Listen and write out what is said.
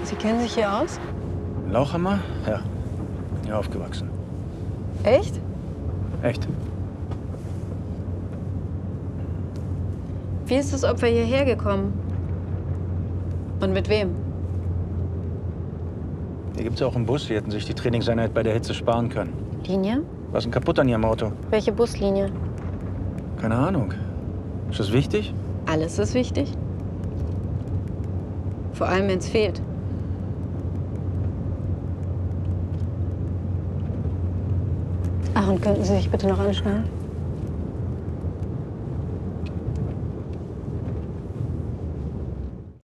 Sie kennen sich hier aus? Lauchhammer? Ja. Hier aufgewachsen. Echt? Echt? Wie ist das Opfer hierher gekommen? Und mit wem? Hier gibt's auch einen Bus. Wir hätten sich die Trainingseinheit bei der Hitze sparen können. Linie? Was ist denn kaputt an Ihrem Auto? Welche Buslinie? Keine Ahnung. Ist das wichtig? Alles ist wichtig. Vor allem, wenn es fehlt. Ach, und könnten Sie sich bitte noch anschnallen?